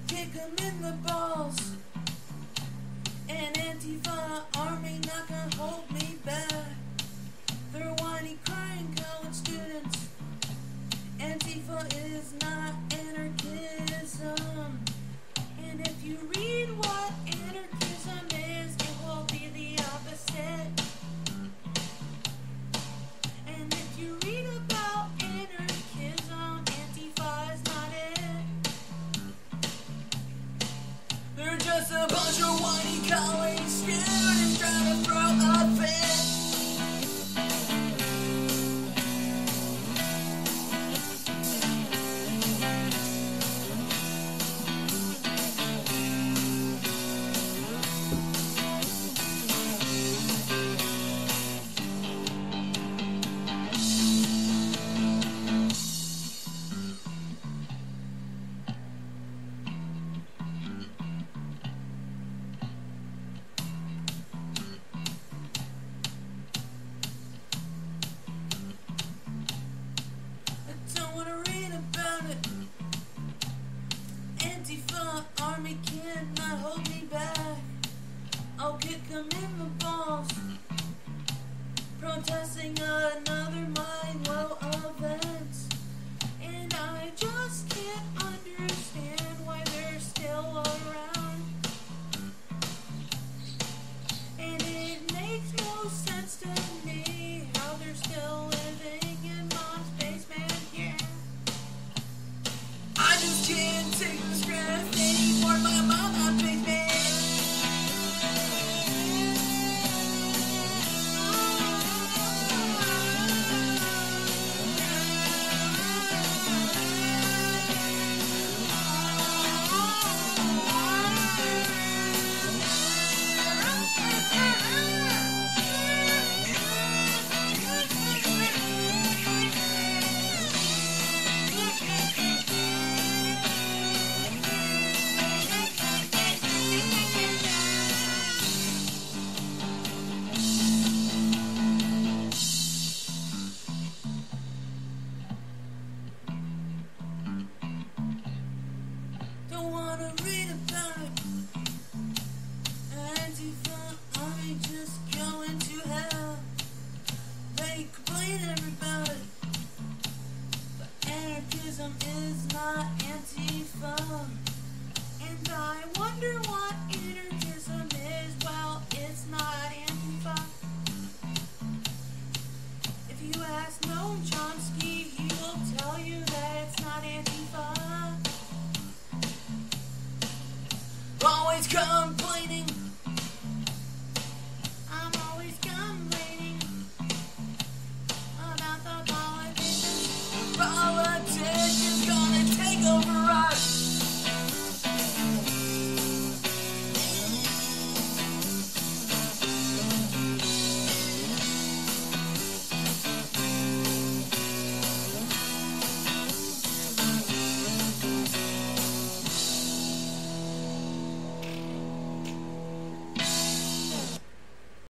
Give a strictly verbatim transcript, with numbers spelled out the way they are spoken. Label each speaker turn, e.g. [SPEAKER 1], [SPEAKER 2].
[SPEAKER 1] kick him in the balls. An Antifa army not gonna hold me back. They're whiny, crying college students. Antifa is not anarchism. And if you read what anarchism is, it will be the opposite. And if you read about anarchism, Antifa is not it. They're just a bunch of whiny college students trying to throw a fit. Antifa army cannot hold me back. I'll kick him in the balls. Protesting another mind, well